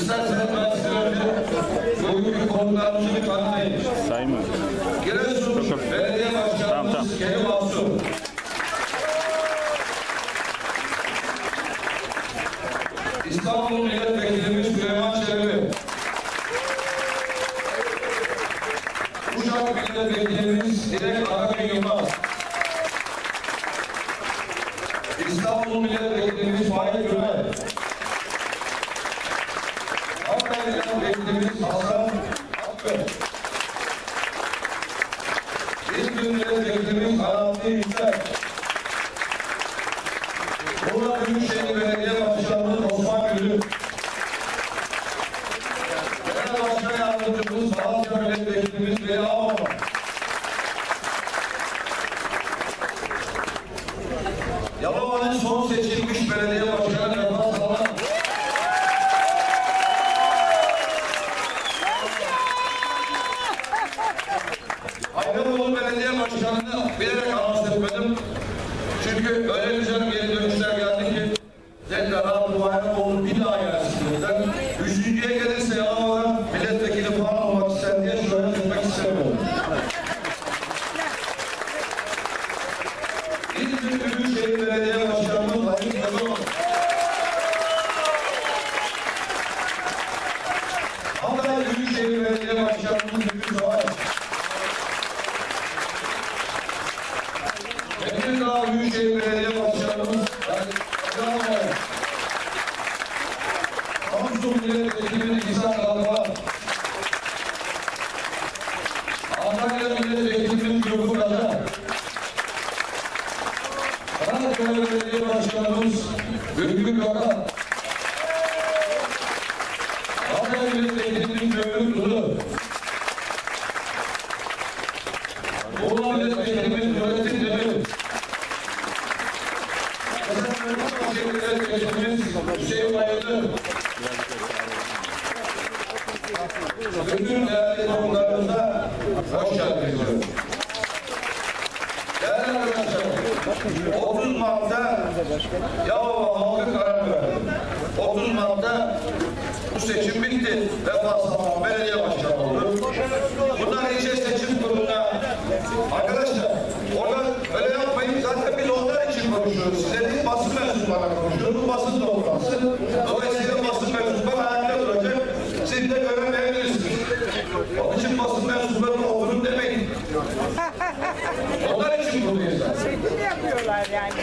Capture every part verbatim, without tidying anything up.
İsterseniz ben size önce bugünkü konuklarımızı bir tanıtayım. Sayın Giresun Belediye Başkanımız tamam, tamam. Kerim Alsu. İstanbul Milletvekilimiz Süleyman Çelebi. Uşak Milletvekilimiz Dilek Akın Yılmaz. İstanbul Milletvekilimiz Faik Ömer. Ankara Milletvekilimiz Hasan Akbel. İzmir Milletvekilimiz Alaaddin İster. Muğla Büyükşehir Belediye Başkanımız Osman Gülü. Genel Başkan Yardımcımız Malatya Milletvekilimiz Veli Ağababa. Yalova'nın son seçilmiş belediye başkanı Yılmaz Salan. Ayvalık Belediye Başkanı'nı bilerek anons etmedim. Çünkü öyle güzel geri dönüşler geldi ki tekrar abi bu aynen olur bir daha gelsinler. Üçüncüye gelirse Yalova'dan milletvekili falan olmak ister diye şöyle etmek istemiyorum. İzmir Büyükşehir Belediye Başkanımız Halil Yazıoğlu. Ankara Büyükşehir Belediye Başkanımız Müdür Savaş. Tekirdağ Büyükşehir Belediye Başkanımız Yalçın. Samsun Milletvekilimiz İhsan Kalfa. Antalya Milletvekilimiz Gülfur Kaca. Karaköy Belediye Başkanımız Gülgül Kaka. Ankara Milletvekilimiz Mevlüt Ulu. Muğla Milletvekilimiz Nurettin Demir. Esenler Milletvekilimiz Hüseyin Bayırlı. Bütün değerli konuklarımıza hoş geldiniz. Değerli arkadaşlar, otuz Mart'ta Yalova halkı karar verdi. otuz Mart'ta bu seçim bitti. Vefa Saman belediye başkanı oldu. Bundan ilçe seçim kuruluna arkadaşlar orada öyle yapmayın. Zaten biz onlar için konuşuyoruz. Size değil basın mensuplarına konuşuyoruz. Bu basın toplantısı. Dolayısıyla basın mensupları ayakta duracak. Siz de göremeyebilirsiniz. Onun için basın mensuplarına oturun demeyin. Onlar için buradayız zaten. Seçim yapıyorlar yani.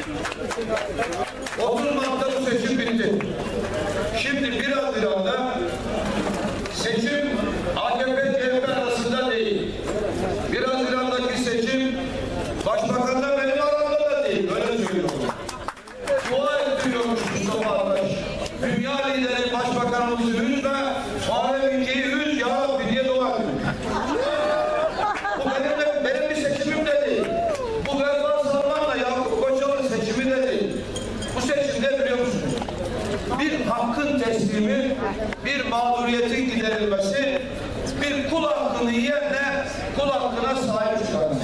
otuz Mart'ta bu seçim bitti. Şimdi bir Haziran'da seçim A K P C H P arasında değil. bir Haziran'daki seçim Başbakan'la benim aramda da değil. Öyle söylüyorum. Dua ettiriyormuş Mustafa Arkadaş. Dünya lideri Başbakanımızı üzme, Muharrem İnce'yi üz ya Rabbi diye dua ediyor. Bu benim, de, benim bir seçimim de değil. Bu Vefa Salman'la Yakup Koçoğlu seçimi de değil. Bu seçim ne biliyor musunuz? Bir hakkın teslimi, bir mağduriyetin giderilmesi, bir kul hakkını yiyenle kul hakkına sahip çıkarması.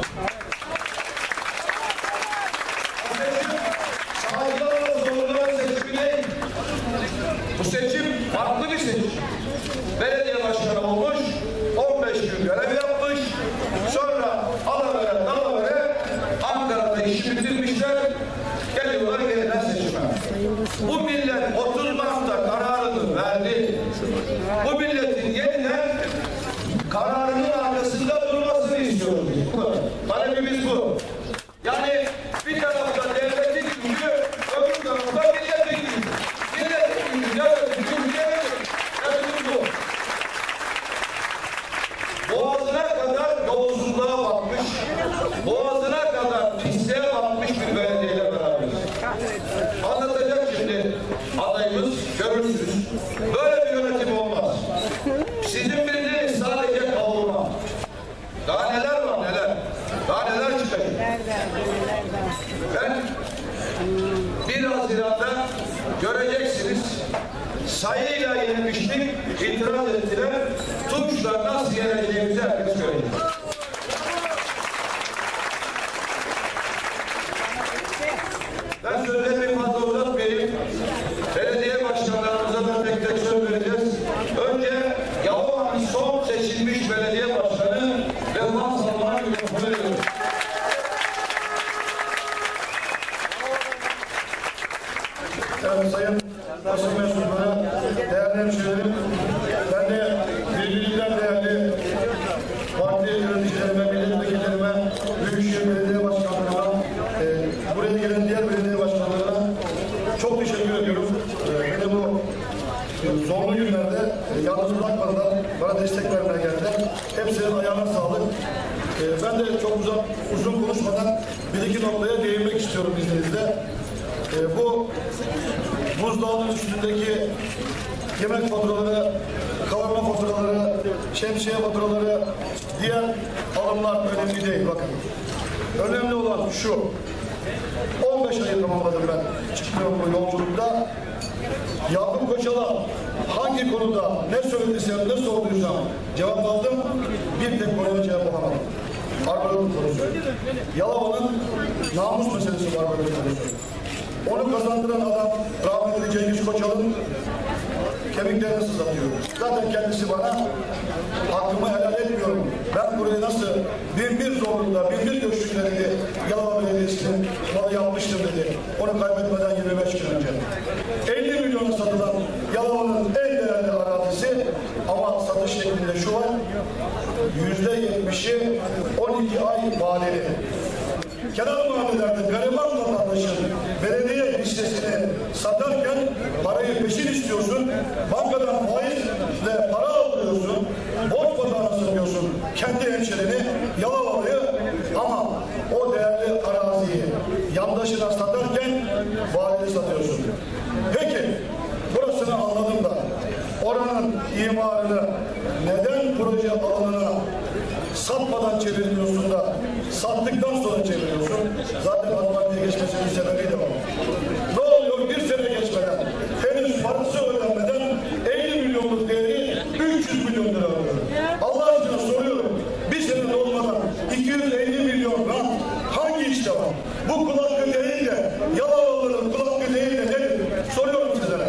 Bu seçim saygılarla zorluğun seçimi değil. Bu seçim farklı bir seçim. Belediye başkanı olmuş, on beş gün görev yapmış, sonra alavere dalavere Ankara'da işi bitirmişler, geliyorlar yeniden seçime. Bu millet otuz Mart'ta kararını verdi. Bu milletin yeniden kararının arkasında durmasını istiyoruz. Talebimiz bu. Yani bir tarafta devletin gücü, öbür tarafta milletin gücü. Milletin gücü, devletin gücü, devletin bu. Boğazına kadar yolsuzluğa bakmış, boğazına kadar pisliğe bakmış bir belediyeyle beraberiz. Anlatacak şimdi adayımız, görürsünüz. Böyle bir yönetim olmaz. Sizin bildiğiniz sadece kavurma. Daha neler var neler? Daha neler çıkacak? Ben bir Haziran'da göreceksiniz. Sayıyla yenilmiştik, itiraz ettiler. Tunç'la nasıl yeneceğimizi herkes görecek. Ben sözlerimi fazla uzatmayayım. Belediye başkanlarımıza da tek tek söz vereceğim. Evet, sayın basın mensupları, değerli hemşehrilerim, ben de birbirinden değerli parti yöneticilerime, milletvekillerime, Büyükşehir Belediye Başkanlarına, e, buraya gelen diğer belediye başkanlarına çok teşekkür ediyorum. E, beni bu e, zorlu günlerde e, yalnız bırakmadılar, bana destek vermeye geldiler. Hepsinin ayağına sağlık. E, ben de çok uzun, uzun konuşmadan bir iki noktaya değinmek istiyorum izninizle. E, bu buzdağının üstündeki yemek faturaları, kavurma faturaları, şemsiye faturaları, diğer alımlar önemli değil bakın. Önemli olan şu, on beş ayı tamamladım ben çıkıyorum bu yolculukta. Yakup Koçal'a hangi konuda ne söylediysem, ne sorduysam cevap aldım, bir tek konuya cevap alamadım. Arbalık konusu. Yalova'nın namus meselesi var böyle konusu. Onu kazandıran adam rahmetli Cengiz Koçal'ın kemiklerini sızlatıyor. Zaten kendisi bana hakkımı helal etmiyorum. Ben burayı nasıl bin bir zorlukla, bin bir göçlükle dedi, Yalova Belediyesi'nin malı yapmıştım dedi. Onu kaybetmeden yirmi beş gün önce. elli milyona satılan Yalova'nın en değerli arazisi ama satış şeklinde şu var, yüzde yetmişi on iki ay vadeli. Kenar mahallelerde gariban vatandaşın belediye listesini satarken parayı peşin istiyorsun, bankadan faizle para alıyorsun, borç batağına satıyorsun kendi hemşerini, Yalovalı'yı, ama o değerli araziyi yandaşına satarken vadeli satıyorsun. Peki, burasını anladım da oranın imarını neden proje alanına satmadan çevirmiyorsun da sattıktan sonra çeviriyorsun? Zaten AK Parti'ye geçmesinin sebebi de var. Ne oluyor? Bir sene geçmeden, henüz parası ödenmeden elli milyonluk değeri üç yüz milyon lira alıyor. Allah aşkına soruyorum, bir sene dolmadan iki yüz elli milyon rant hangi işte var? Bu kul hakkı değil de, Yalovalıların kul hakkı değil de nedir? Soruyorum sizlere.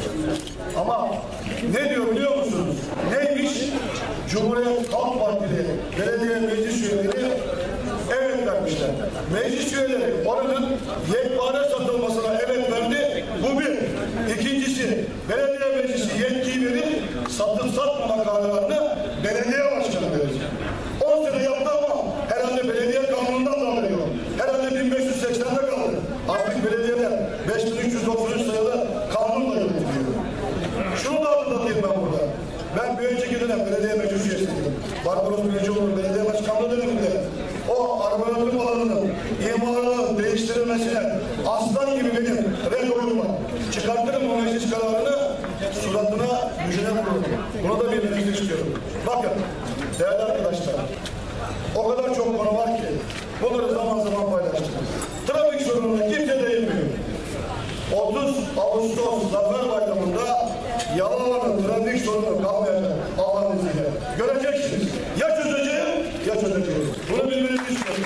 Ama ne diyor biliyor musunuz? Neymiş? Cumhuriyet Halk Partili belediye meclis üyeleri evet vermişler. Meclis üyeleri oranın yekpare satılmasına evet verdi. Bu bir. İkincisi, belediye meclisi yetkiyi verir, satıp satmama kararlarını belediye başkanı verir. on sene yaptı ama herhalde belediye kanunundan da alıyor. Herhalde bin beş yüz seksende kaldı. Artık belediyeler beş bin üç yüz doksan üç sayılı kanunla yönetiliyor. Şunu da hatırlatayım ben burada. Ben bir önceki dönem belediye meclis üyesiydim. Barbaros Bilicioğlu belediye başkanlığı döneminde o arboretum alanının imarının değiştirilmesine aslan gibi benim red oyum var. Çıkartırım o meclis kararını, suratına müjde vururum. Bunu da bilmenizi istiyorum. Bakın değerli arkadaşlar, o kadar çok konu var ki bunları zaman zaman paylaştık. Trafik sorununa kimse değinmiyor. otuz Ağustos Zafer Bayramı'nda Yalova'nın trafik sorunu kalmayacak Allah'ın izniyle. Göreceksiniz. Ya çözeceğim ya çözeceğim. Bunu bilmenizi istiyorum.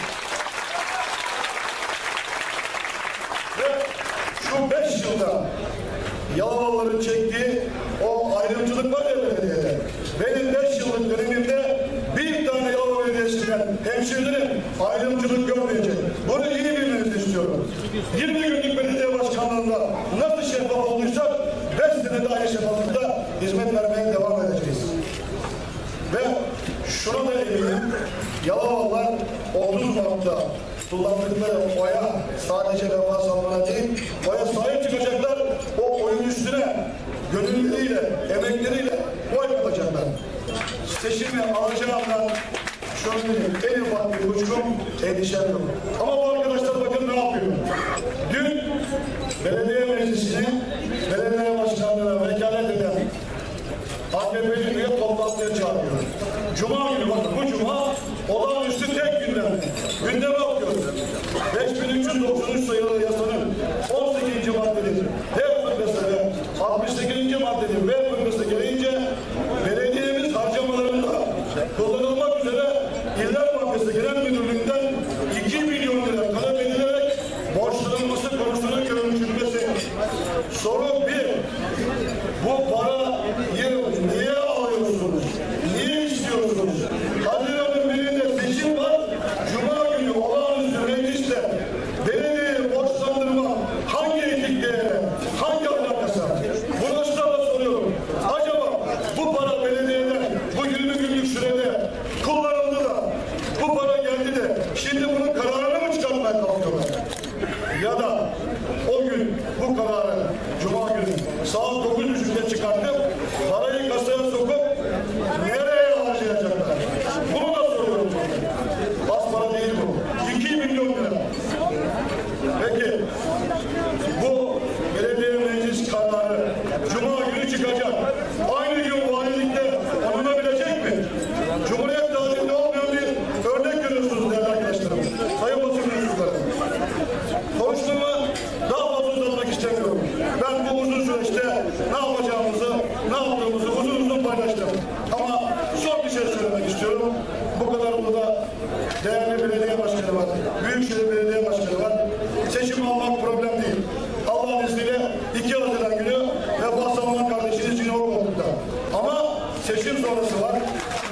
Ve şu beş yılda Yalovalıların çektiği o ayrımcılık var ya belediyede. Benim beş yıllık dönemimde bir tane Yalova Belediyesi'nden hemşehrilerim ayrımcılık görmeyecek. Bunu iyi bilmenizi istiyorum. yirmi günlük belediye başkanlığında nasıl şeffaf olduysak beş senede aynı şeffaflıkta hizmet vermeye devam edeceğiz. Ve şunu da eminim, Yalovalılar otuz Mart'ta kullandıkları oya sadece vefa salmana değil, oya sahip çıkacaklar, o oyun üstüne gönülleriyle, emekleriyle oy yapacaklar. Seçimi alacağımdan şunu diyeyim, en ufak bir uçkum, endişem yok. Ama bu arkadaşlar bakın ne yapıyor? Dün belediye meclisini, belediye başkanlığına vekalet eden A K P'li üye toplantıya çağırıyor. Cuma günü bakın, bu cuma olağanüstü tek gündem. Gündeme bakıyoruz. beş bin üç yüz doksan üç sayılı yasanın on sekizinci maddenin D fıkrası ve altmış sekizinci maddenin B fıkrası gereğince belediyemiz harcamalarında kullanılmak üzere İller Bankası Genel Müdürlüğü'nden iki milyon lira talep edilerek borçlanılması konusunun görüşülmesi. Soru bir, bu parayı niye alıyorsunuz? Niye istiyorsunuz? Haziran'ın birinde seçim var, Cuma günü olağanüstü mecliste belediyeyi borçlandırma hangi etik değere, hangi saat dokuz buçukta çıkartıp parayı kasaya sokup nereye harcayacaklar? Bunu da soruyorum. Az para değil bu. iki milyon lira. Peki bu belediye meclis kararı Cuma günü çıkacak. Aynı gün valilikte alınabilecek mi? Cumhuriyet tatilinde olmuyor diye örnek görüyorsunuz değerli arkadaşlarım. Sayın basın mensupları. Konuşmamı daha fazla uzatmak istemiyorum. Ben bu uzun süreçte ne yapacağımızı, ne yaptığımızı uzun uzun paylaştım. Ama son bir şey söylemek istiyorum. Bu kadar burada değerli belediye başkanı var, Büyükşehir Belediye Başkanı var. Seçim almak problem değil. Allah'ın izniyle iki Haziran günü ve Bahsaman kardeşiniz yine o koltukta. Ama seçim sonrası var.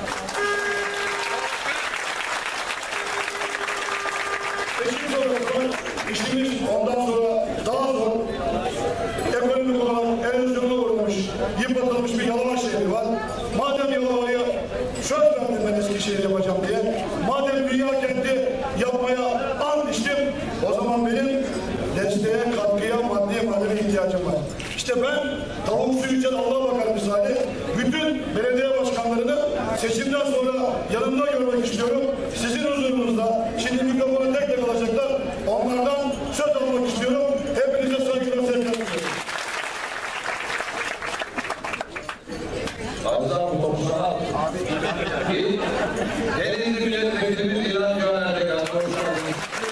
Seçim sonrası var. İşimiz ondan sonra daha zor. Ekonomik olarak erozyona uğramış, yıpratılmış bir Yalova şehri var. Madem Yalova'yı söz verdim ben Eskişehir yapacağım diye, madem dünya kenti yapmaya ant içtim, o zaman benim desteğe, katkıya, maddi manevi ihtiyacım var. İşte ben tavuk suyu içen Allah'a bakar misali, bütün belediye başkanlarını seçimden sonra yanımda görmek istiyorum. Sizin huzurunuzda, şimdi mikrofonu tek tek alacaklar, onlardan söz almak istiyorum. Hepinize saygılar, sevgiler sunuyorum. Ağızdan bu topluluğa al. Denizli Milletvekilimiz İlhan Göner'le hoş geldiniz.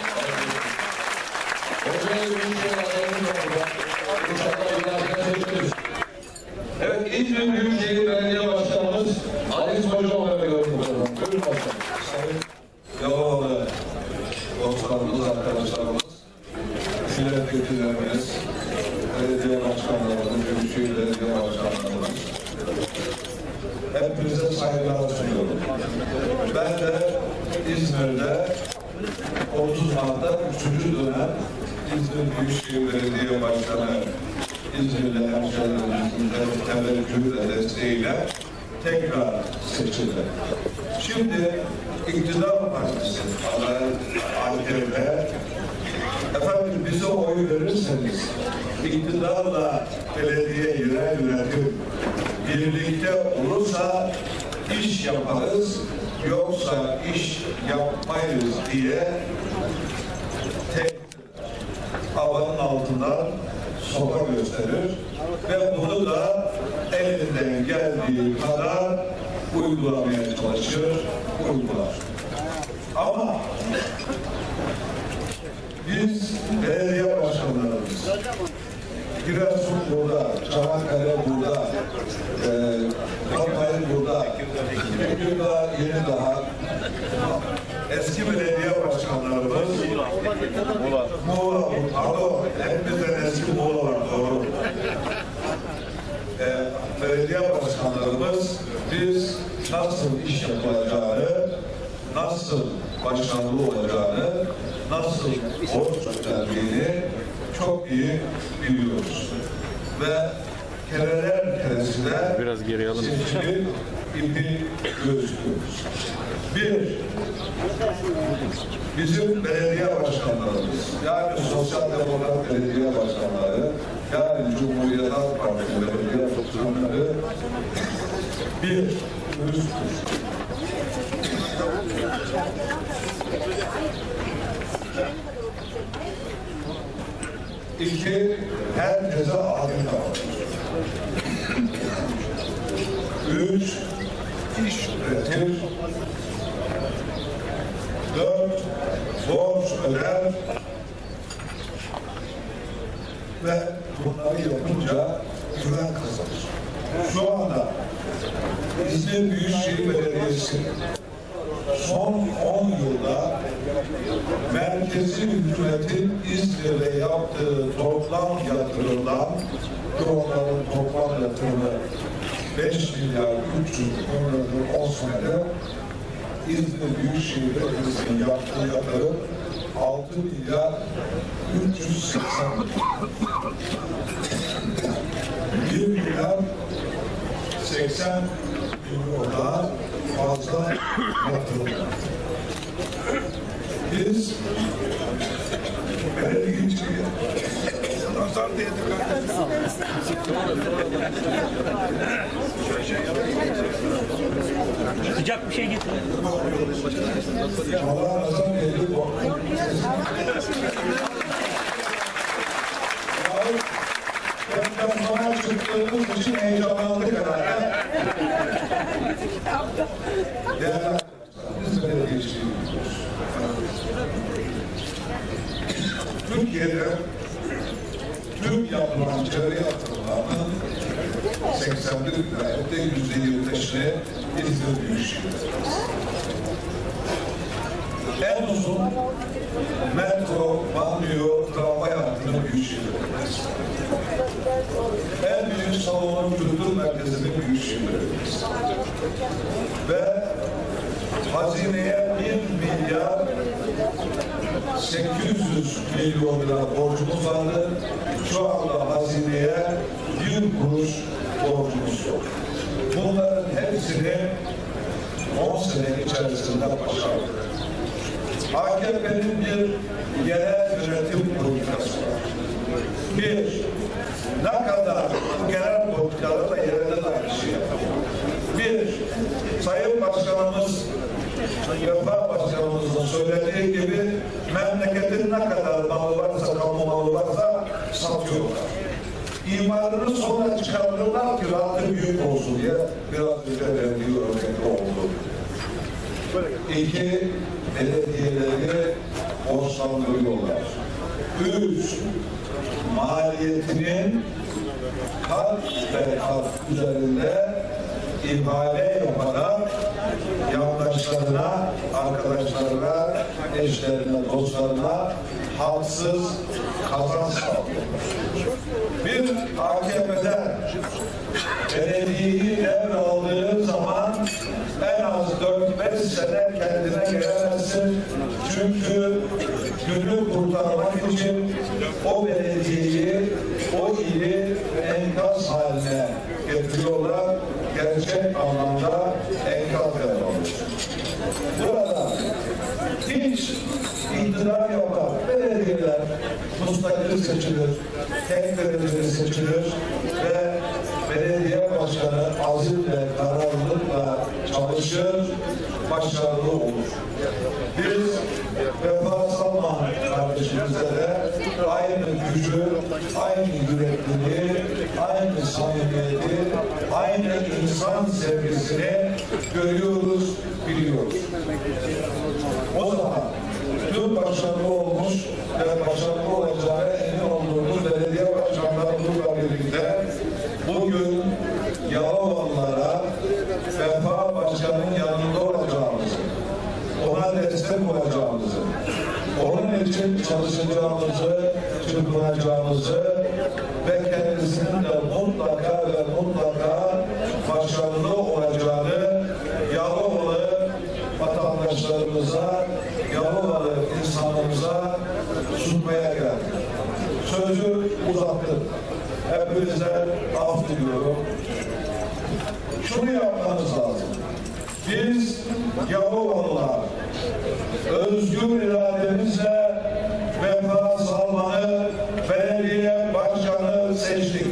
Hoca'yı Büyükşehir adayımız oldu. İnşallah ileride seçtiniz. Evet, İzmir Büyükşehir Belediye Başkanımız Aziz Hoca'ya veriyorum. Buyurun başkanım. Sayın Yalovalı dostlarımız, arkadaşlarımız, milletvekillerimiz, belediye başkanlarımız, Büyükşehir Belediye Başkanlarımız, hepinize saygılar sunuyorum. Ben de İzmir'de otuz Mart'ta üçüncü dönem İzmir Büyükşehir Belediye Başkanı İzmir'de hemşehrilerimizin de teveccühü ve desteğiyle tekrar seçildi. Şimdi iktidar partisi A K P, efendim bize oy verirseniz iktidarla belediye yerel yönetim birlikte olursa iş yaparız, yoksa iş yapmayız diye tek havanın altından sopa gösterir ve bunu da elinden geldiği kadar uygulamaya çalışır, uygular. Ama biz belediye başkanlarımız, Giresun burada, Çanakkale burada, e, Hatay burada, burada yeni daha eski belediye başkanlarımız, Muğla, pardon, hepimizden eski Muğla var, doğru. E, belediye başkanlarımız, biz nasıl iş yapılacağını, nasıl başarılı olacağını, nasıl borç ödendiğini çok iyi biliyoruz. Ve kereler keresinde biraz geri alın. seçimin ipi gözüküyoruz. Bir, bizim belediye başkanlarımız, yani Sosyal Demokrat Belediye Başkanları, yani Cumhuriyet Halk Partisi Belediye Başkanları, bir, dürüsttür. İki, herkese adil davranır. Üç, iş üretir. Dört, borç öder. Ve bunları yapınca güven kazanır. Şu anda İzmir Büyükşehir Belediyesi son on yılda merkezi hükümetin İzmir'de yaptığı toplam yatırımdan, onların toplam yatırımı beş milyar üç yüz on senede, İzmir Büyükşehir Belediyesi'nin yaptığı yatırım altı milyar üç yüz seksen bir milyar seksen milyondan fazla yatırım. Biz belediye nazar diye Sıcak bir şey getirin. Allah razı geldi bu. Deplasmana çıktığımız için heyecanlandık herhalde. Değerli arkadaşlar, biz belediyeciliği biliyoruz. Türkiye'de tüm yapılan çevre yatırımlarının seksen bir vilayette yüzde yirmi beşini İzmir Büyükşehir'deyiz. En uzun metro, banliyö, tramvay hattını Büyükşehir'deyiz. En büyük salonun kültür merkezini Büyükşehir'deyiz. Ve hazineye bir milyar sekiz yüz milyon lira borcumuz vardı. Şu anda hazineye bir kuruş borcumuz yok. Bunların hepsini on sene içerisinde başardık. A K P'nin bir yerel yönetim politikası var. Bir, ne kadar bu genel politikalar da yerelde de aynı şey yapıyor. Bir, Sayın Başkanımız, Refah Başkanımızın söylediği gibi memleketin ne kadar malı varsa, kamu malı varsa satıyorlar. İmarını sonra çıkartırlar ki rahatı büyük olsun diye biraz önce verdiği örnekte oldu. İki, belediyeleri borçlandırıyorlar. Üç, maliyetinin kat ve kat üzerinde ihale yaparak yandaşlarına, arkadaşlarına, eşlerine, dostlarına haksız kazanç sağlıyor. Bir A K P'den belediyeyi devraldığı zaman en az dört beş sene kendine gelemezsin. Çünkü günü kurtarmak için o belediyeyi, o ili enkaz haline getiriyorlar. Gerçek anlamda enkaz yapıyorlar. Burada hiç iktidar yapan belediyeler müstakil seçilir, tek belediye seçilir ve belediye başkanı azimle, kararlılıkla çalışır, başarılı olur. Biz Refah Salman kardeşimizle de aynı gücü, aynı yürekliliği, aynı samimiyeti, aynı insan sevgisini görüyoruz, biliyoruz. O zaman tüm başarılı olmuş ve başarılı olacağına emin olduğumuz belediye başkanlarımızla birlikte bugün Yalovalılara Refah Başkanı'nın yanında olacağımızı, ona destek olacağımızı, onun için çalışacağımızı, çırpınacağımızı ve kendisinin de mutlaka ve mutlaka başarılı olacağını Yalovalı vatandaşlarımıza, Yalovalı insanımıza sunmaya geldik. Sözü uzattım. Hepinize af diliyorum. Şunu yapmanız lazım. Biz Yalovalılar özgür irademizle Refah Salman'ı belediye başkanı seçtik.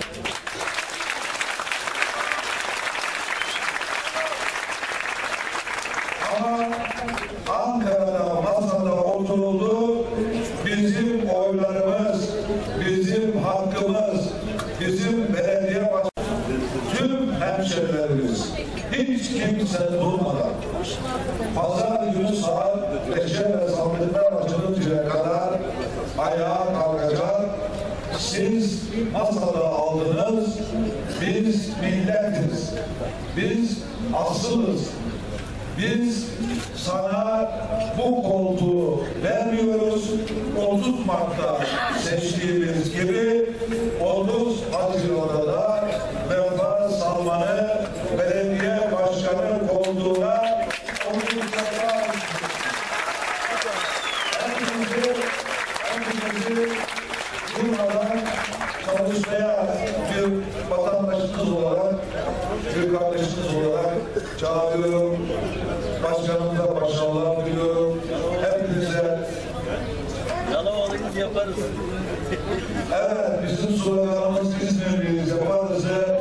Ama Ankara'da masada oturuldu, bizim oylarımız, bizim hakkımız, bizim belediye başkanı, tüm hemşehrilerimiz, hiç kimse durmadan pazar günü saat beşe ve sandıklar açılıncaya kadar ayağa kalkacak. Siz masada aldınız, biz milletiz, biz asılız. Biz sana bu koltuğu vermiyoruz. otuz Mart'ta seçtiğimiz gibi otuz Haziran'da da Refah Salman'ı belediye başkanı koltuğuna oturacaklar. Hepimizi, hepimizi durmadan çalışmaya bir vatandaşımız olarak, bir kardeşimiz olarak çağırıyorum. Başkanımıza başarılar diliyorum. Hepinize. Yalovalıyız yaparız. Evet, bizim sloganımız İzmirliyiz yaparız'ı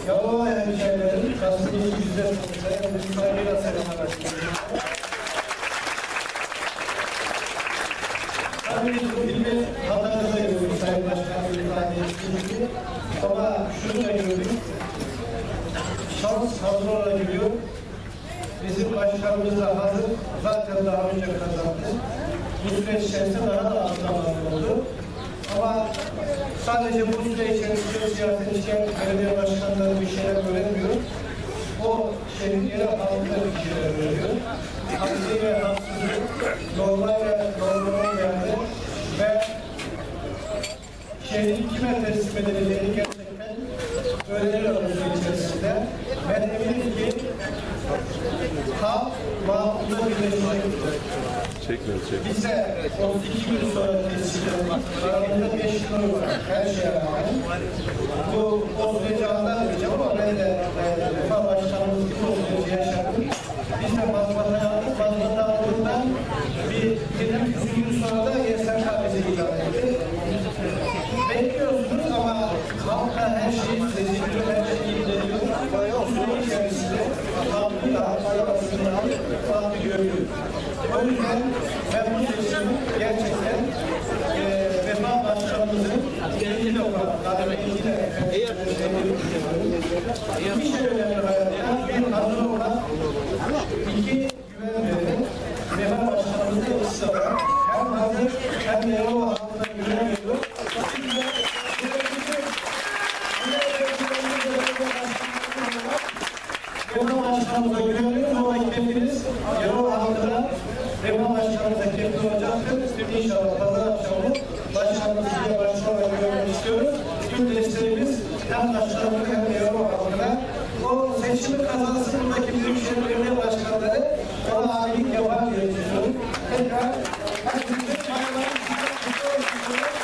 Yalova hemşehrilerin gazeteci güzel sonuçları ve saygıyla selamlar. Tabii bu filmi Hatay'da gördük Sayın Başkanım ifade ettiği gibi. Ama şunu da gördük. Şans hazır olabiliyor. Bizim başkanımız da hazır. Zaten daha önce kazandı. Bu süreç içerisinde daha da azalma oldu. Ama sadece bu süreç içerisinde siyasetçiler, belediye başkanları bir şeyler öğrenmiyor. O şehrin yeri halkına bir şeyler öğreniyor. Haksız ve haksızlık, normal ve normal olmayanı ve şehrin kime teslim edileceğini gerçekten öğreniyor bu süreç içerisinde. Ben eminim ki halk mahkumda birleşecektir. Bize otuz iki gün sonra teslim edildik. Aralarında beş yıl var. Her şeye rağmen. Bu o süreci anlatmayacağım ama ben de Refah Başkanımız gibi o süreci yaşadım. Biz de mazbata yaptık. Mazbata aldığından bir yirmi gün sonra da Y S K bize ilan etti. Bekliyorsunuz ama halka her şeyi seziliyor, her şeyi ilgileniyor. O süre içerisinde halkıyla halklar arasında halkı görüyor. O yüzden ben bu seçimi gerçekten e, Refah Başkanımızın ikinci defa, kademe ikinci defa bir şey önemli hayatta, bir hazır olan, iki güven veren Refah Başkanımızın ısrarı hem hazır hem de o halkına güven veriyor. Refah Başkanımıza güveniyoruz ama hepiniz Yalova halkına Refah Başkanımıza kefil olacaktır. İnşallah pazar akşamı başkanımızı size başkan olarak görmek istiyoruz. Tüm desteğimiz hem başkanımıza hem de Yalova halkına. O seçimi kazansın buradaki büyükşehir belediye başkanları ona ait yapar diye düşünüyorum. Tekrar herkese başkanlarım size kutlu olsun.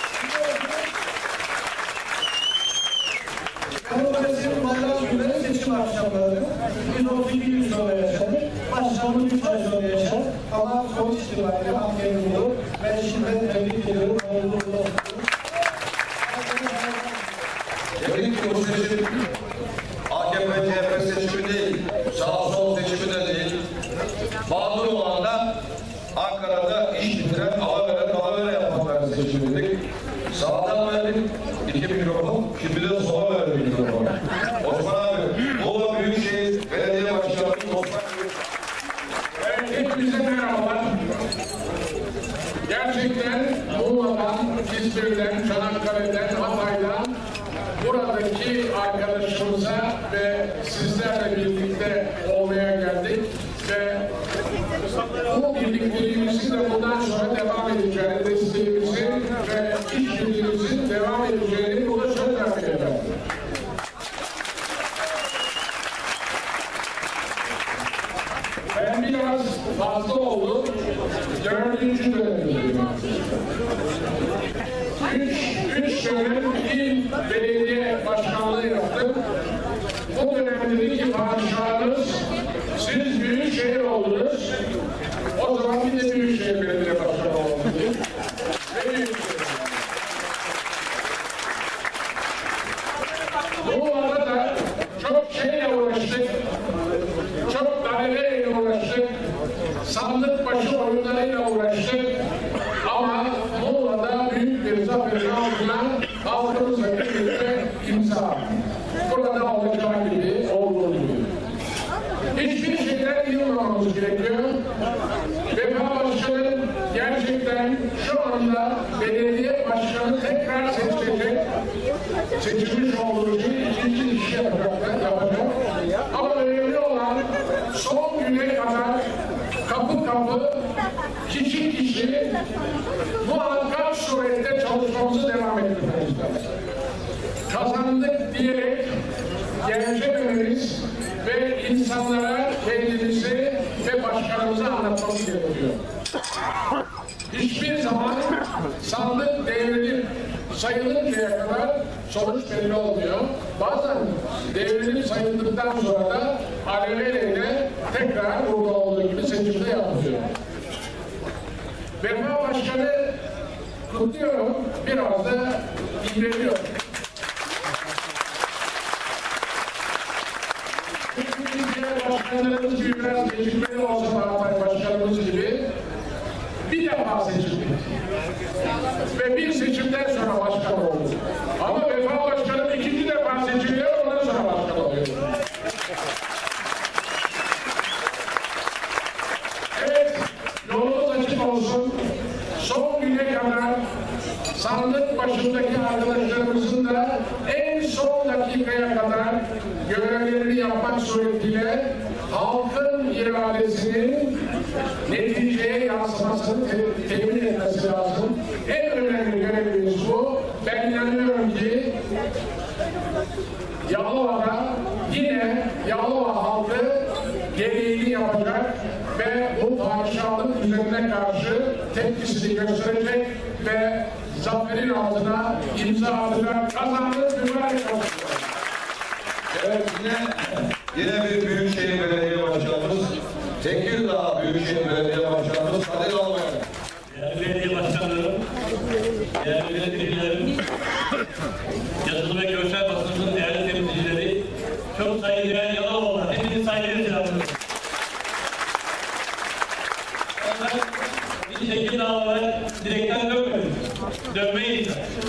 Demokrasinin bayram günleri seçim akşamları. Biz otuz iki gün sonra yaşadık. Başkanımız üç ay sonra yaşar. Ama sonuç itibariyle hak yerini bulur. Ben şimdiden tebrik ediyorum. Hayırlı uğurlu olsun. Demek ki bu seçim A K P C H P seçimi değil, sağ sol seçimi de değil. Mağdur olanlar Ankara'da iş bitiren, alavere, dalavere yapmakları seçimiydik. Sağdan verdik iki mikrofon, şimdi de sola verdik mikrofon. Osman abi, Muğla Büyükşehir Belediye Başkanı Osman Büyük. Evet, hepinize merhabalar. Gerçekten Muğla'dan, İzmir'den, Çanakkale'den, Hatay'dan buradaki arkadaşımıza ve sizlerle birlikte olmaya geldik ve bu birlikteliğimizin de bundan sonra devam edeceğini, desteğimizin ve işbirliğimizin devam edeceğini burada söz vermeye geldim. Ben biraz fazla oldu. Dördüncü dönemdeyim. Üç, üç dönem il belediye başkanlığı yaptım. Bu dönemde dedi ki padişahınız, siz büyük şehir oldunuz. O zaman bir de Büyükşehir Belediye Başkanı oldunuz. Ve Büyükşehir. Bu arada çok şeyle uğraştık. Çok daireyle uğraştık. Sandık başı oyunlarıyla uğraştık. Ama Muğla'da büyük bir zaferin altına halkımızla birlikte imza. Burada olacağı gibi, olduğu gibi. Hiçbir şeyden yılmamamız gerekiyor. Refah Başkanı gerçekten şu anda belediye başkanı tekrar seçecek. Seçilmiş olduğu için ikinci işi yapacak, yapacak. Ama önemli olan son güne kadar kapı kapı, kişi kişi muhakkak surette çalışmamızı devam ettirmemiz lazım. Kazandık diyerek gevşemememiz ve insanlara kendimizi ve başkanımızı anlatmamız gerekiyor. Hiçbir zaman sandık devrilip sayılıncaya kadar sonuç belli olmuyor. Bazen devrilip sayıldıktan sonra da alelacele tekrar burada olduğu gibi seçimde yapılıyor. Refah Başkanı kutluyorum, biraz da imreniyorum. başkanlarımız gibi biraz gecikmeli olsa da Hatay başkanımız gibi bir defa seçildik. Ve bir seçimden sonra başkan oldu. Ama Vefa Başkanım ikinci defa seçiliyor, ondan sonra başkan oluyor. Evet, yolunuz açık olsun. Son güne kadar sandık başındaki arkadaşlarımızın da en son dakikaya kadar görevlerini yapmak suretiyle halkın iradesinin neticeye yansımasını te temin etmesi lazım. En önemli görevimiz bu. Ben inanıyorum ki Yalova'da yine Yalova halkı gereğini yapacak ve bu padişahlık düzenine karşı tepkisini gösterecek ve zaferin altına imza atacak. Kazandık, mübarek olsun. Evet, yine, yine bir Büyükşehir Belediye Başkanımız, Tekirdağ Büyükşehir Belediye Başkanımız Kadir Albayrak. Değerli belediye başkanlarım, değerli milletvekillerim, yazılı ve görsel basınımızın değerli temsilcileri, çok saygıdeğer Yalovalılar, hepinizi saygıyla selamlıyorum. Ben bir Tekirdağ olarak direkten dönmedim, dönmeyi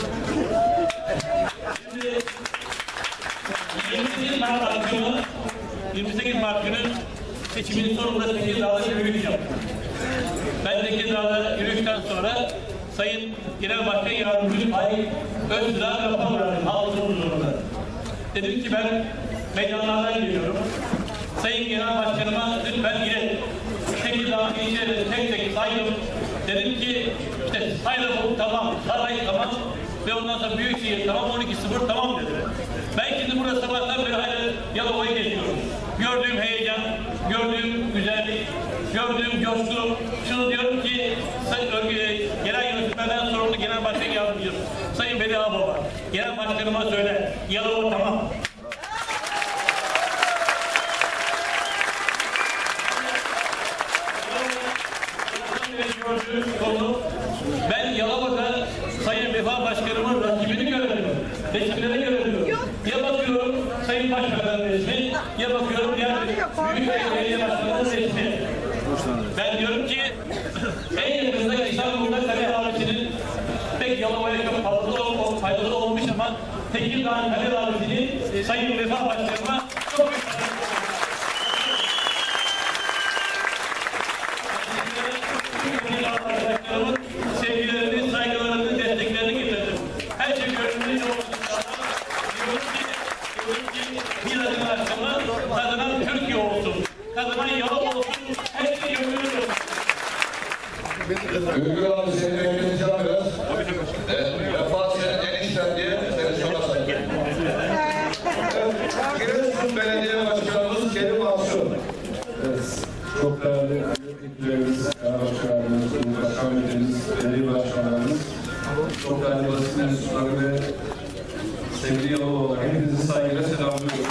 Şimdi yirmi sekiz Mart akşamı, yirmi sekiz Mart günü seçimin sonunda Tekirdağ'da yürüyüş yaptım. Ben Tekirdağ'da yürüyüşten sonra Sayın Genel Başkan Yardımcısı Faik Öztürk'e rapor verdim halkın huzurunda. Dedim ki ben meydanlardan geliyorum. Sayın Genel Başkanıma lütfen ilet. Tekirdağ ilçeleri tek tek saydım. Dedim ki işte Sayramur tamam, Saray tamam ve ondan sonra Büyükşehir tamam, on iki sıfır tamam dedi. Ben şimdi burada sabahtan beri hala Yalova'yı geziyorum. Gördüğüm heyecan, gördüğüm güzellik, gördüğüm coşku, şunu diyorum ki genel yönetmeden sorumlu genel başkan yardımcısı Sayın Veli Ağbaba, genel başkanıma söyle, Yalova tamam. Gördüğüm konu, ben Yalova'da Sayın Vefa Başkanımın rakibini göremiyorum, resimleri göremiyorum. Ya bakıyorum Sayın Başbakan'ın resmi, ya bakıyorum diğer Büyükşehir Belediye Başkanı'nın resmi. Ben diyorum ki en yakında İstanbul'da Kadir abisinin pek Yalova'ya çok fazla ol, faydalı olmuş ama Tekirdağ'ın Kadir abisinin Sayın Vefa Başkanı'na çok büyük arkadaşlarımın sevgilerini, saygılarını, desteklerini getirdim. Her şey gönlümüzde olsun. Diyorum ki, diyorum ki bir adım akşamı kazanan Türkiye olsun. Kazanan Yalova olsun. Her şey gönlümüzde olsun. Ülgül abi seni bekleteceğim biraz. Ee, Vefa senin enişten diye seni sonra sayacağım. Giresun Belediye Başkanımız Kerim Mansur. Evet, çok değerli ekiplerimiz, genel başkanlarımız, başkan vekilimiz, belediye başkanlarımız, çok değerli basın mensupları ve sevgili Yalovalılar, hepinizi saygıyla selamlıyorum.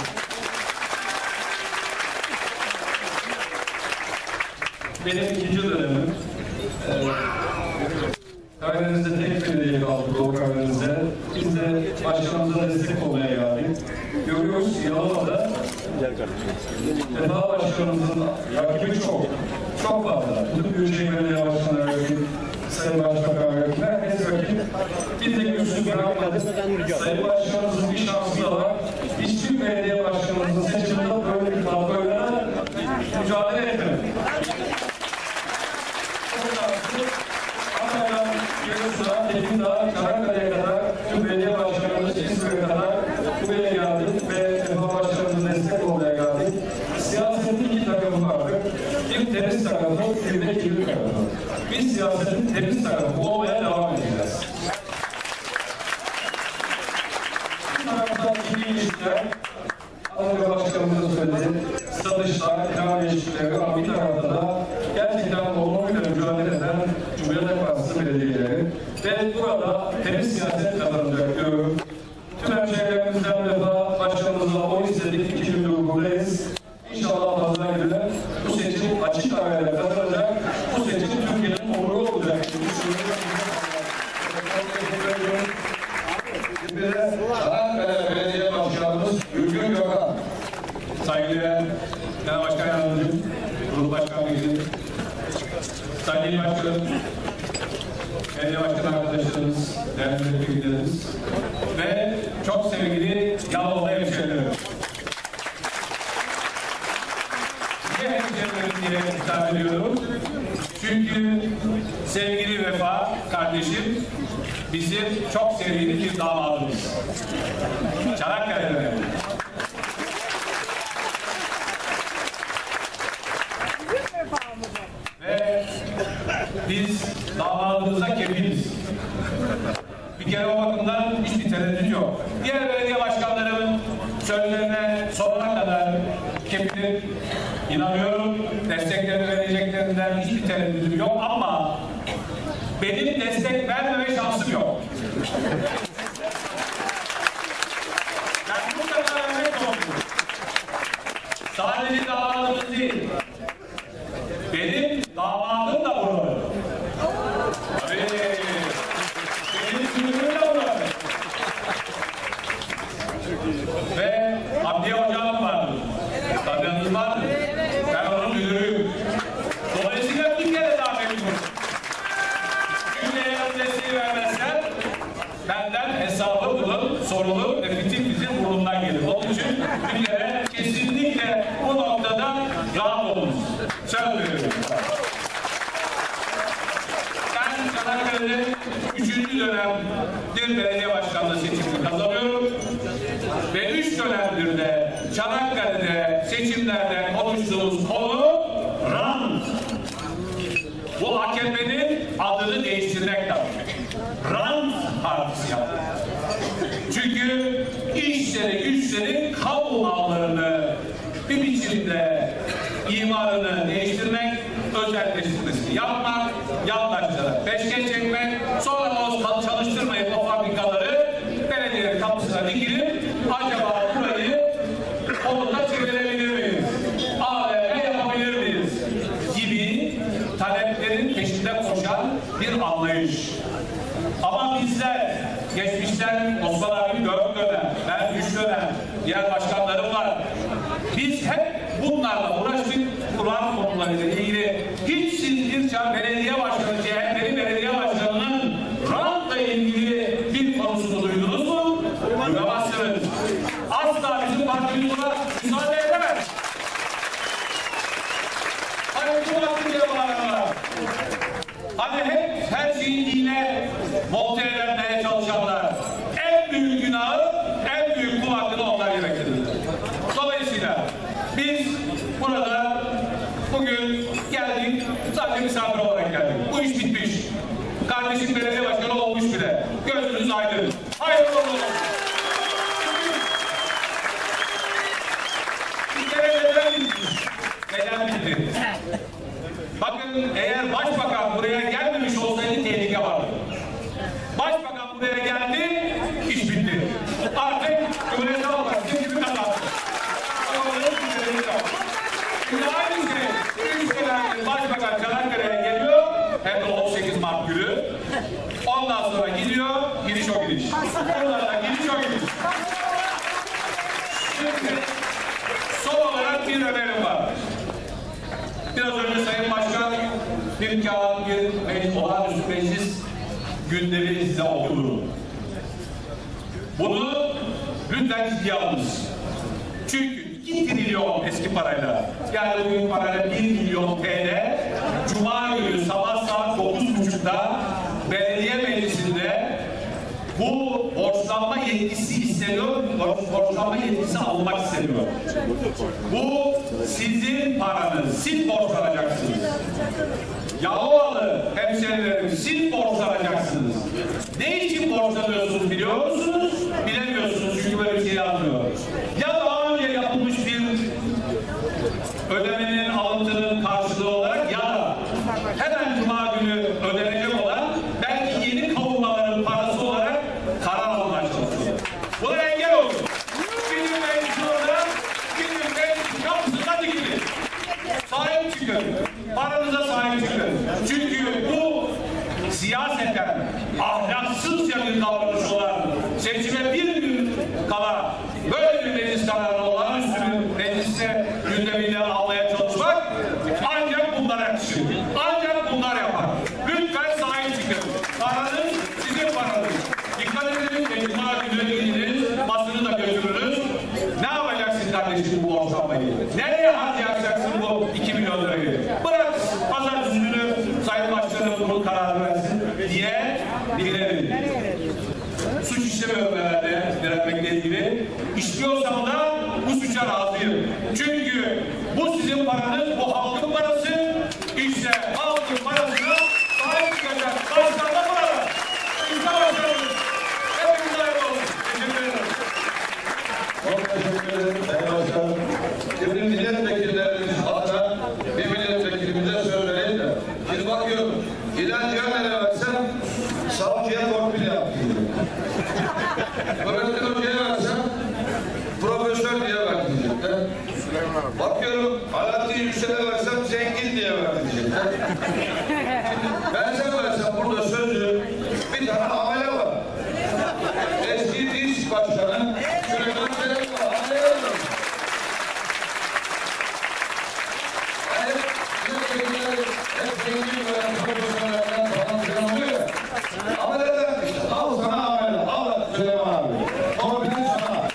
Benim ikinci dönemim. Ee, Karadeniz'de tek belediye kaldık Doğu Karadeniz'de. Biz de başkanımıza destek olmaya geldik. Görüyoruz Yalova'da Vefa Başkanımızın rakibi çok. Çok fazla. Bütün Büyükşehir Belediye Başkanları rakip, Sayın Başbakan rakip, herkes rakip. Biz de güçlü bırakmadık. Sayın Başkanımızın bir şansı da var. Hiçbir belediye başkanımızın seçiminde böyle bir tabloyla mücadele etmedik. Ankara'dan Giresun'a, Tekirdağ, Çanakkale'ye kadar tüm belediye başkanımız İzmir'e kadar buraya geldik ve Vefa Başkanımızın destek olmaya geldik. Siyasetin iki tarafı vardır. Bir temiz tarafı, bir de kirli tarafı. Biz siyasetin temiz tarafı olmaya devam edeceğiz. Bu taraftan kirli ilişkiler, az önce başkanımız da söyledi, satışlar, kira ilişkileri ama bir tarafta da gerçekten olumluyla mücadele eden Cumhuriyet Halk Partisi belediyeleri ve burada temiz siyaset kazanacak diyorum. Tüm hemşehrilerimizden Vefa Başkanımızla o istedik, iki gündür buradayız. İnşallah pazar günü bu seçim açık arayla kazanacak, bu seçim Türkiye'nin onuru olacak. Şimdi de Çanakkale Belediye Başkanımız Ülgün Gökhan. Saygıdeğer Genel Başkan Yardımcım, Grup Başkan Vekili, Sayın İl Başkanım, Belediye Başkan arkadaşlarımız, değerli milletvekillerimiz ve çok sevgili Yalovalı hemşehrilerim. Niye hemşehrilerim diye hitap ediyorum? Çünkü sevgili Vefa kardeşim bizim çok sevgili bir damadımız. Çanakkale'de. Ve biz damadımıza kefiliz. Bir kere o bakımdan hiçbir tereddüt yok. Diğer belediye başkanlarının sözlerine sonuna kadar kefilim, inanıyorum, desteklerini vereceklerinden hiçbir tereddütüm yok ama benim destek vermeme şansım yok. Ben bu kadar vermek zorundayım. Sadece damadımız değil, benim damadım da buralı. Tabii, benim sürümüm de buralı. Ve Abdiye Hocam vardı. Tanıyanız vardı. Ben onun müdürüyüm. Dolayısıyla bir kere daha memnunum. Çünkü eğer desteği vermezsen benden hesabı bulun, sorulur ve fitil bizim burnumdan gelir. Onun için bir kere kesinlikle bu noktada rahat olunuz. Söz veriyorum. Ben Çanakkale'de üçüncü dönem bir belediye başkanlığı seçimini kazanıyorum. Ve üç dönemdir de Çanakkale'de seçimlerde konuştuğumuz konu rant. Bu A K P'nin adını değiştirmek lazım. Rant partisi yaptı. Çünkü işleri güçleri kamu mallarını bir biçimde imarını değiştirmek, özelleştirmesini yapmak, yandaşlara peşkeş çekmek, sonra o çalıştırmayıp o fabrikaları belediyenin kapısına dikilip acaba burayı konuda çevirebilir miyiz? A V M yapabilir miyiz? Gibi taleplerin peşinde koşan bir anlayış. Ama bizler geçmişten Osman abi dört dönem, ben üç dönem, diğer başkanlarım var. Biz hep bunlarla uğraştık. Kur'an konularıyla ilgili hiç siz İlçam Belediye Başkanı, C H P'li Belediye Başkanı'nın rantla ilgili bir konusunu duydunuz mu? Duyamazsınız. Asla bizim partimiz buna müsaade edemez. Hani bu hakkı diye bağırıyorlar. Hani hep her şeyi dine monte edenmeye çalışanlar. En büyük günahı, en büyük kul hakkını onlar yemektedir. Dolayısıyla biz burada bugün geldik, sadece misafir olarak geldik. Bu iş bitmiş. Kardeşim belediye başkanı olmuş bile. Gözünüz aydın. Hayırlı olsun. Bir kere neden bitmiş? Neden bitti? Bakın eğer başbakan buraya gelmemiş olsaydı tehlike vardı. Başbakan buraya geldi, iş bitti. Artık Cumhuriyet Halk Partisi gibi kazandı. Şimdi aynı şey, üç dönemdir başbakan Çanakkale'ye geliyor, hem de on sekiz Mart günü. Ondan sonra gidiyor, gidiş o gidiş. Ondan sonra gidiş o gidiş. Şimdi son olarak bir önerim var. Biraz önce Sayın Başkan bir kağıt, bir meclis, olağanüstü meclis gündemi size okudu. Bunu lütfen ciddiye alınız. Çünkü iki trilyon eski parayla, yani bugün parayla bir milyon T L, Cuma günü sabah saat dokuz buçukta belediye meclisinde bu borçlanma yetkisi isteniyor, borçlanma yetkisi almak isteniyor. Bu sizin paranız, siz borçlanacaksınız. Yalovalı hemşehrilerim, siz borçlanacaksınız. Ne için borçlanıyorsunuz biliyor musunuz? Bilemiyorsunuz çünkü böyle bir şey yazmıyor. Ya daha önce yapılmış bir ödemenin alıntının karşılığı olarak ya da hemen Cuma günü ödenecek olan belki yeni kavurmaların parası olarak karar almaya çalışıyor. Buna engel olun. Bizim meclis orada, bizim meclis kapısında dikilin. Sahip çıkın. Paranıza sahip çıkın. Çünkü bu siyaseten ahlaksızca bir davranış olan, seçime bir gün kala böyle bir meclis kararı olağanüstü mecliste gündemine al kardeşim bu ortalamayı? Nereye harcayacaksın bu iki milyon lirayı? Bırak pazartesi günü Sayın Başkanım bunun kararı versin diye bilgilerin. Suç işlemiyorum herhalde direnmekle ilgili. İstiyorsam da bu suça razıyım. Çünkü bu sizin paranız, bu halkın parası. İşte halkın parasına sahip çıkacak. Başkanla para. İnsan başkanımız. Hepinize hayırlı olsun. Teşekkür ederim. Çok teşekkür ederim Sayın Başkanım. Şimdi milletvekillerimiz adına bir milletvekilimize söz vereyim de. Şimdi bakıyorum, İlancıya ne versem savcıya torpil yaptı. Öğretmen hocaya versem profesör diye verdi diyecekler. Bakıyorum Alaaddin Yüksel'e versem zengin diye verdi diyecekler. Ben sen versem burada sözü bir tane amele var. Eski diş başkanı Süleyman Selam var. Amele var. Yani milletvekilleri hep zengin veren profesörlerden falan filan oluyor ya. Ameleler işte. Al sana amele. Al Süleyman abi. Torpilin sana.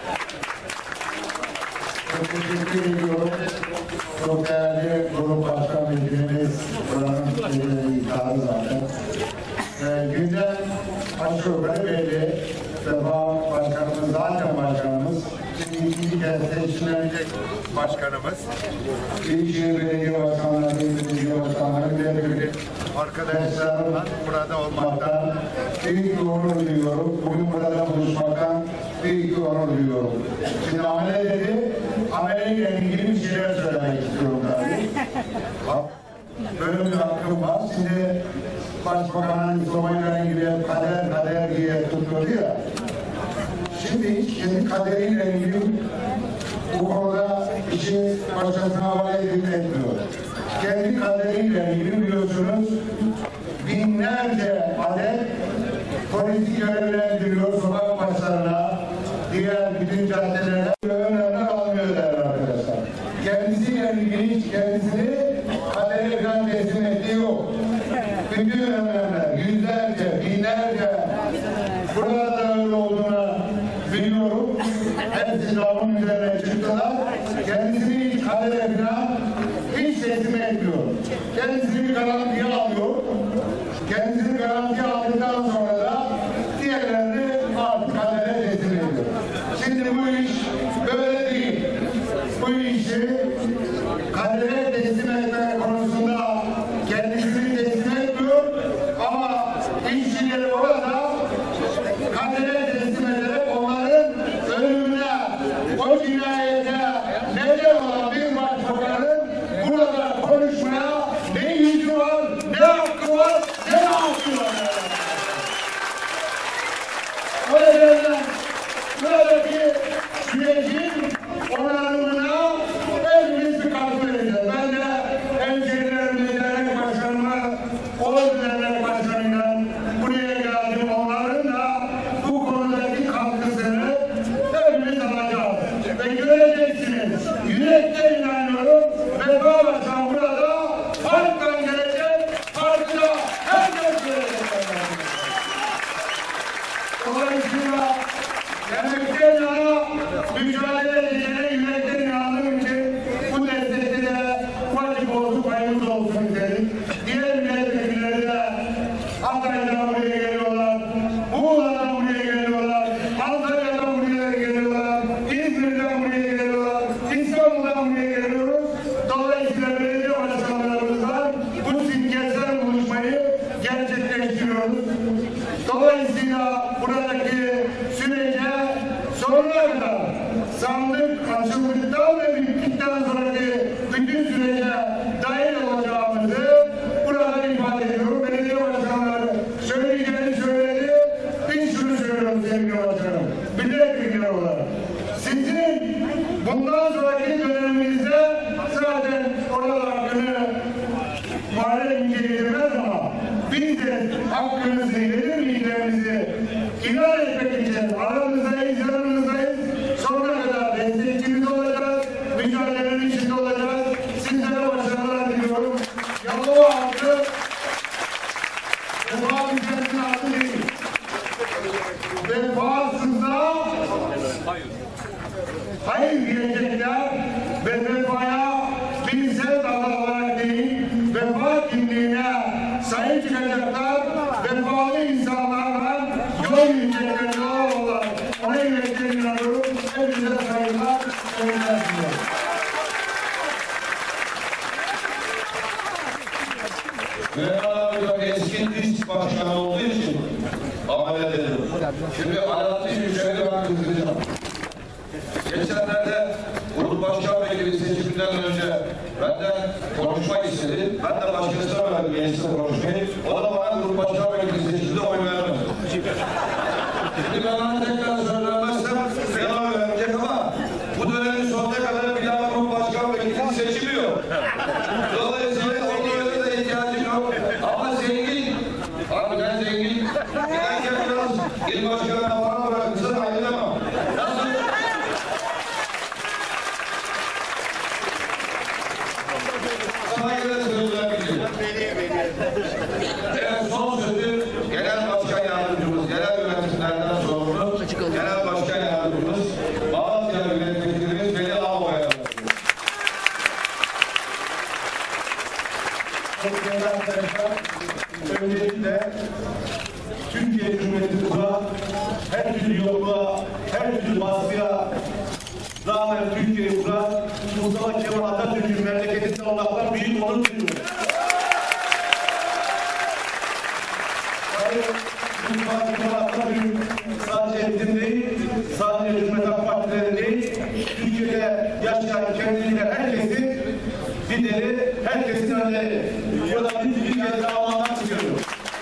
Çok teşekkür ediyorum. Çok değerli grup başkan vekilimiz buranın iddialı zaten. Ee, gündem aşağı yukarı belli. Sefa başkanımız zaten başkanımız. Şimdi ikinci kez seçilecek başkanımız. Büyükşehir Belediye Başkanları, Belediye Başkanları, milletvekili arkadaşlarımla burada olmaktan büyük bir onur duyuyorum. Bugün burada buluşmaktan büyük bir onur duyuyorum. Şimdi amele dedi, ameleyle ilgili bir şeyler söylemek istiyorum tabii. Böyle bir hakkım var. Şimdi Başbakanın sobayla ilgili kader kader diye tutuyordu ya. Şimdi hiç kendi kaderiyle ilgili bu konuda işi başkasına havale edilmiyor. Kendi kaderiyle ilgili biliyorsunuz binlerce adet polisi görevlendiriyor sokak başlarına, diğer bütün caddelere önlemler almıyor değerli arkadaşlar. Kendisiyle ilgili hiç kendisini kadere falan teslim ettiği yok. Bütün önlemler yüzlerce, binlerce burada öyle olduğunu biliyorum. Hepsi davranın üzerine çıktılar. Kendisini hiç kadere falan hiç teslim etmiyor. Kendisini bir garantiye alıyor. Kendisini garantiye aldıktan sonra da diğerlerini artık kadere teslim ediyor. Şimdi bu iş böyle değil. Bu işi kadere teslim etme konusunda kendisini teslim etmiyor ama işçileri orada kadere teslim ederek onların ölümüne, o cinayete neden olan bir başbakanın burada konuşmaya ne yüzü var, ne hakkı var, ne hakkı var. O nedenle buradaki sürecin onarımına hepimiz bir katkı vereceğiz. Ben de hemşehrilerimizin dernek başkanıma, Oğuz dernek başkanıyla buraya geldim. Onların da bu konudaki katkısını hepimiz alacağız. Ve göreceksiniz. Yürekten inanıyorum. Vefa Başkan burada halktan gelecek, halkı da herkes görecek. Dolayısıyla demekten yana mücadele edeceğine yürekten inandığım için bu destekte de ufacık olsun payımız olsun dedik. Diğer milletvekilleri de Hatay'dan buraya geliyorlar, Muğla'dan buraya geliyorlar, Antalya'dan buraya geliyorlar, İzmir'den buraya geliyorlar, İstanbul'dan buraya geliyoruz. Dolayısıyla belediye başkanlarımızla bu simgesel buluşmayı gerçekleştiriyoruz. Dolayısıyla buradaki sürece sonuna kadar sandık açıldıktan ve bittikten sonraki bütün sürece dahil olacağımızı burada ifade ediyorum. Belediye başkanları söyleyeceğini söyledi. Biz şunu söylüyoruz sevgili başkanım. Milletvekili olarak. Sizin bundan sonraki döneminizde zaten oralar hakkını muhalefet inceleyemez ama biz de hakkınızı, gelir miydiğimizi ilan etmek için aramızdayız, yanımızdayız. Sonuna kadar destekçimiz olacağız, mücadelenin içinde olacağız. Sizlere başarılar diliyorum. Yalova halkı vefa ülkesinin adı değil. Vefasızlığa hayır diyecekler. ve vefaya bir sevdalar olarak değil, vefa kimliğine sahip çıkacaklar, vefalı insanlarla yol yürüyecekler doğal olarak. Ona yürekten inanıyorum. Hepinize saygılar, sevgiler diliyorum. Mehmet abi eski disk başkanı olduğu için ameliyat ediyorum. Şimdi Alaaddin Yücel'i ben kızdıracağım. Geçenlerde grup başkan vekili seçiminden önce benden konuşmak istedi. Ben de başkasına verdim gençle konuşmayı. O da bana grup başkan vekili seçimde oy vermedi. Şimdi ben ona tekrar söylemezsem bana oy vermeyecek ama bu dönemin sonuna kadar bir daha grup başkan vekili seçiliyor. Dolayısıyla onun öyle de ihtiyacım yok. Ama zengin, abi ben zengin, giderken biraz il başkanına para bırakırsa ayrılamam. Nasıl? Sana göre söyleyebilirim. Evet, son sözü genel başkan yardımcımız, genel yönetimlerden sorumlu, genel başkan yardımcımız, Malatya milletvekilimiz Veli Ağabey'e bırakıyor. Çok değerli arkadaşlar, öncelikle Türkiye Cumhuriyeti kura, her türlü yolluğa, her türlü baskıya rağmen Türkiye'yi kuran Mustafa Kemal Atatürk'ün memleketinde olmaktan büyük onur duyuyorum. Sayın Mustafa Kemal Atatürk sadece bizim değil, sadece Cumhuriyet Halk Partileri değil, Türkiye'de yaşayan kendiyle herkesin lideri, herkesin önderi. Burada bir bir kez daha anlatmak istiyorum.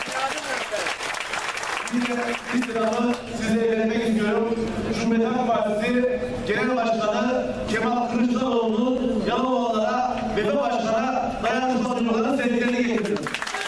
Yine istirafı size iletmek istiyorum. Cumhuriyet Halk Partisi Genel Başkanı Kemal Kılıçdaroğlu'nun Yalovalılara ve B Başkan'a dayanışma duygularının sevgilerini getiriyorum.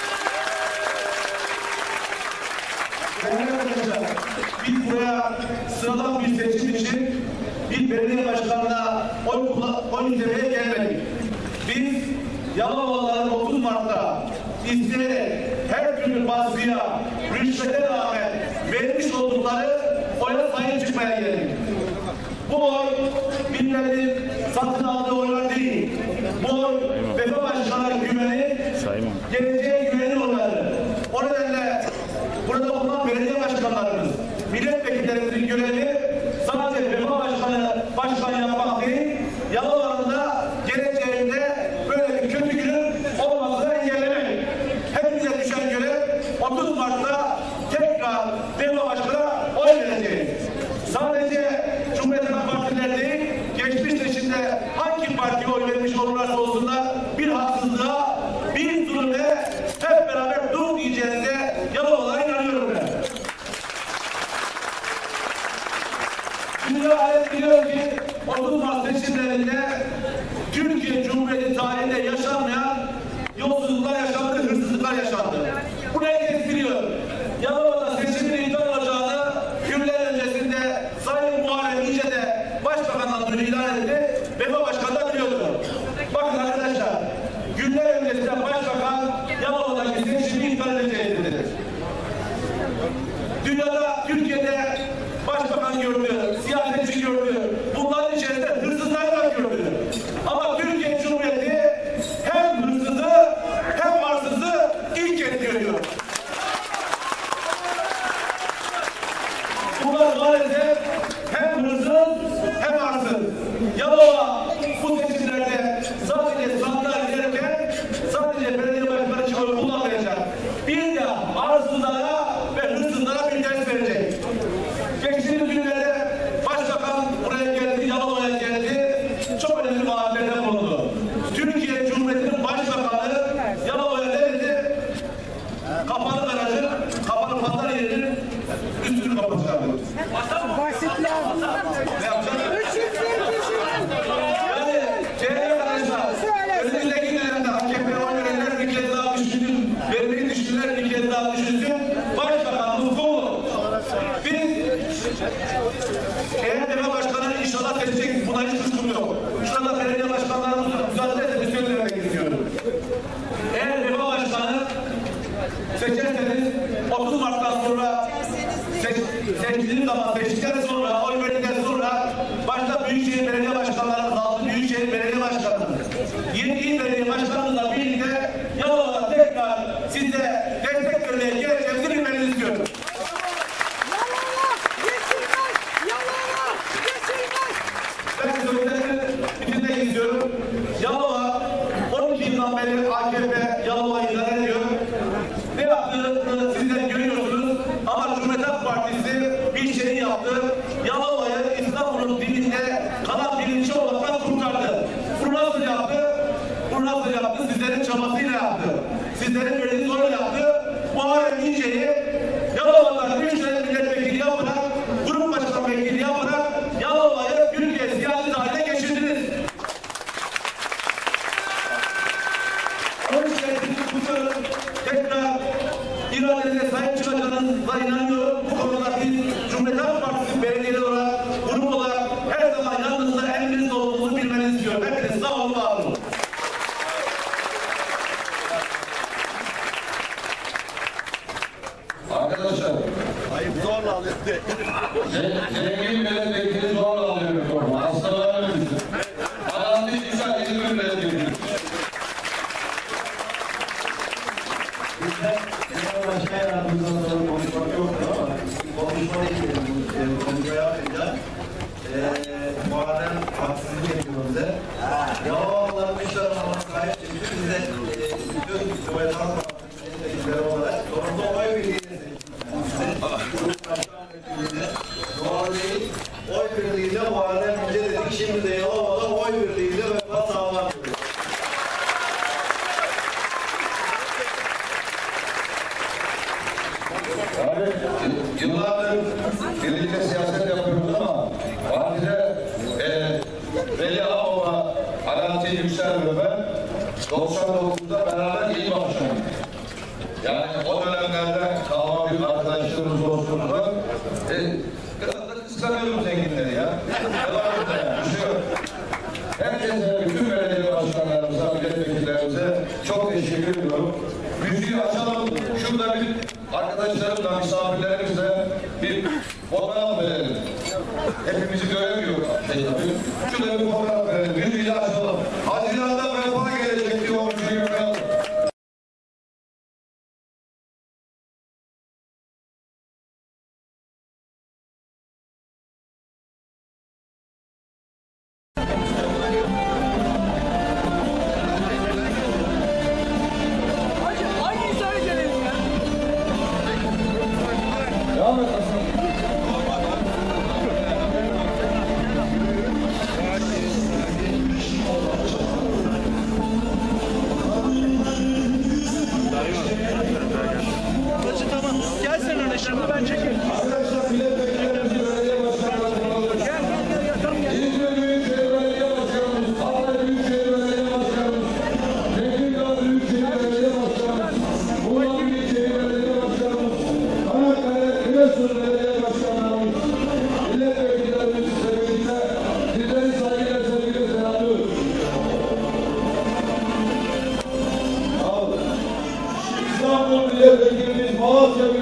Değerli arkadaşlar, biz buraya sıradan bir seçim için bir belediye başkanına oy, oy izlemeye gelmedik. Biz Yalovalıların otuz Mart'ta isteyerek her türlü baskıya, rüşvete rağmen vermiş oldukları oya sahip çıkmaya geldik. Bu oy birilerinin satın aldığı oylar değil. Bu oy B P Başkanı'na güveni, geleceğe güveni oyları. O nedenle burada bulunan belediye başkanlarımız, milletvekillerimizin görevi sadece B P Başkanı başkan yapmak değil, Yalova'nın da geleceğinde böyle bir kötü günün olmasını engellemek. Hepimize düşen görev otuz Mart'ta tekrar B P Başkanı'na oy vereceğiz. Sadece Cumhuriyet Halk Partileri değil, geçmiş seçimde hangi partiye oy vermiş olurlarsa olsunlar bir haksızlığa, bir zulüme hep beraber dur diyeceğinize Yalovalara inanıyorum ben. Dünya alem biliyor ki otuz Mart seçimlerinde Türkiye Cumhuriyeti tarihinde yaşanmayan yolsuzluklar yaşandı, hırsızlıklar yaşandı. Bunu herkes biliyor. Yalova'da seçimin iptal olacağını günler öncesinde Sayın Muharrem İnce de Başbakan'dan ilan etti. B P Başkanı da biliyordu. Bakın arkadaşlar, günler öncesinde Başbakan Yalova'daki seçimi iptal edeceğiz dedi. Dünyada, Türkiye'de Başbakan gördü, siyasetçi gördü. Bunların içerisinde hırsızlar da gördü. Ama Türkiye Cumhuriyeti hem hırsızı hem arsızı ilk kez görüyor. Bunlar maalesef hem hırsız hem arsız. Yalova bu seçimlerde sadece sandığa giderken sadece belediye başkanı için oy kullanmayacak. Bir de arsızlara ve hırsızlara bir ders verecek. Geçtiğimiz günlerde Başbakan buraya geldi, Yalova'ya geldi. Çok önemli vaatlerde bulundu. Türkiye Cumhuriyeti'nin Başbakanı Yalova'ya ne dedi? Kapalı garajı, kapalı pazar yerinin üstünü kapatacağım. Basit lazım. Ne yapacak? Yani değerli arkadaşlar, önümüzdeki dönemde A K P'ye oy verenler bir kez daha düşünsün, vermeyi düşünenler bir kez daha düşünsün. Başbakanlığı bu. Biz eğer B P Başkanı'nı inşallah seçecek, buna hiç kuşkum yok. Şurada belediye başkanlarımızla müsaade etse bir söz vermek istiyorum. Eğer B P Başkanı seçerseniz otuz Mart'tan sonra seç, seçtiğiniz zaman seçtikten sonra oy verdikten sonra başta Büyükşehir Belediye Başkanlarımız aldı, Büyükşehir Belediye beri A K P Yalova'yı idare ediyor. Ne yaptığını sizler görüyorsunuz. Ama Cumhuriyet Halk Partisi bir şey yaptı. Yalova'yı İstanbul'un dilinde kalan birinci olmaktan kurtardı. Bu nasıl yaptı? Bu nasıl yaptı? Sizlerin çabasıyla yaptı. Sizlerin verdiği zorla yaptı. Muharrem İnce'yi Yalova'dan üç tane milletvekili yaparak, grup başkan vekili yaparak Yalova'yı Türkiye siyasi haline geçirdiniz. Onun için bu tekrar iradenize sahip çıkacağınıza inanıyorum. Bu konuda biz Cumhuriyet Halk Partisi belediyeleri olarak, grup olarak her zaman yanınızda emrinizde olduğumuzu bilmenizi istiyorum. Hepiniz sağ olun, var olun. Arkadaşlar, Ayıp zorla alıyor. zengin milletvekili zorla alıyor mikrofonu. Hastalara dönüştü. Garanti güzel İzmir milletvekili. Bizden genel başkan yardımcımızdan sonra konuşmak yoktu ama konuşmaya gidelim. Konuşmaya yapacağım. Muharrem haksızlık yapıyor bize. Yalavalıların üç tarafına sahip çıktı. Bize bütün Cumhuriyet Halk Partisi milletvekilleri olarak sonunda oy birliğiyle doğal değil. Oy birliğiyle Muharrem İnce dedik. Şimdi de Yalova'da oy birliğiyle vefa sağlanıyor. Abi, yıllardır birlikte siyaset yapıyoruz ama partide e, Veli Ağababa, Alaaddin Yüksel ve ben doksan dokuzda beraber il başkanıydık. Yani o dönemlerde kalma bir arkadaşlarımız, dostumuz var. E, biraz da kıskanıyorum zenginleri ya. Devam edelim. Bir şey yok. Herkese, bütün belediye başkanlarımıza, milletvekillerimize çok teşekkür ediyorum. Müziği açalım. Şurada bir arkadaşlarımla, misafirlerimizle bir fotoğraf verelim. Hepimizi göremiyor. Şey, tabii. Şurada bir fotoğraf verelim. Müziği açalım. Haziran'da vefa gelecek diyor. Müziği görelim. Devam et Hasan. Gel sen öyle şimdi ben çekeyim. Arkadaşlar milletvekillerimizi, belediye başkanlarımızı, İzmir Büyükşehir Belediye Başkanımız, Hatay Büyükşehir Belediye Başkanımız, Tekirdağ Büyükşehir Belediye Başkanımız, Muğla Büyükşehir Belediye Başkanımız, Kanakkale Giresun Belediye Başkanlarımız, milletvekillerimiz sebebiyle sizleri saygıyla sevgiyle selamlıyoruz. Sağ olun. İstanbul Milletvekilimiz, Malatya